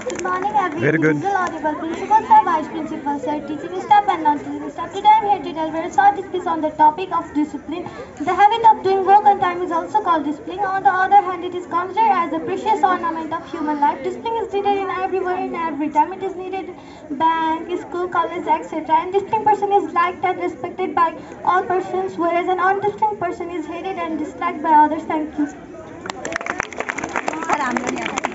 Good morning, Very every good. individual, audible principal, sir, vice principal, sir, teaching staff, and non-teaching staff. Today I am here to tell very short speech on the topic of discipline. The habit of doing work on time is also called discipline. On the other hand, it is considered as a precious ornament of human life. Discipline is needed in everywhere, in every time. It is needed in bank, school, college, etc. And disciplined person is liked and respected by all persons, whereas an undisciplined person is hated and disliked by others. Thank you.